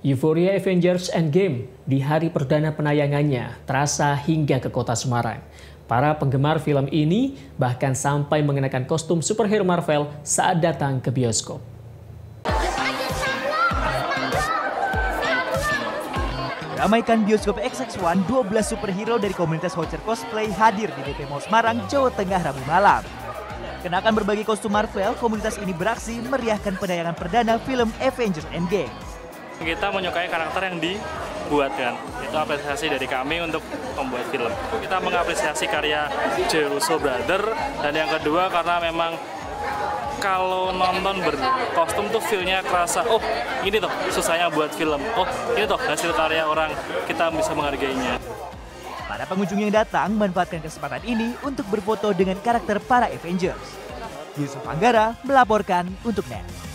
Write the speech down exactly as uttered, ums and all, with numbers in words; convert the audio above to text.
Euforia Avengers Endgame di hari perdana penayangannya terasa hingga ke kota Semarang. Para penggemar film ini bahkan sampai mengenakan kostum superhero Marvel saat datang ke bioskop. Ramaikan bioskop X X satu, dua belas superhero dari komunitas voucher cosplay hadir di D P Mall Semarang, Jawa Tengah Rabu malam. Kenakan berbagai kostum Marvel, komunitas ini beraksi meriahkan penayangan perdana film Avengers Endgame. Kita menyukai karakter yang dibuat kan, itu apresiasi dari kami untuk membuat film. Kita mengapresiasi karya J. Russo Brother, dan yang kedua karena memang kalau nonton berkostum tuh feel-nya kerasa, oh ini tuh susahnya buat film, oh ini tuh hasil karya orang, kita bisa menghargainya. Para pengunjung yang datang memanfaatkan kesempatan ini untuk berfoto dengan karakter para Avengers. Yusuf Anggara melaporkan untuk N E T.